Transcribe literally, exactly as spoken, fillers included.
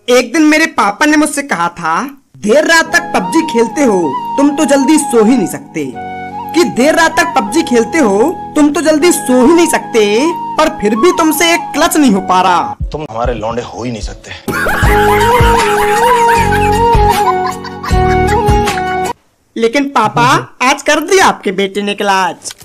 एक दिन मेरे पापा ने मुझसे कहा था, देर रात तक पबजी खेलते हो तुम तो जल्दी सो ही नहीं सकते। कि देर रात तक पबजी खेलते हो तुम तो जल्दी सो ही नहीं सकते, पर फिर भी तुमसे एक क्लच नहीं हो पा रहा। तुम हमारे लौंडे हो ही नहीं सकते। लेकिन पापा आज कर दिया आपके बेटे ने क्लच।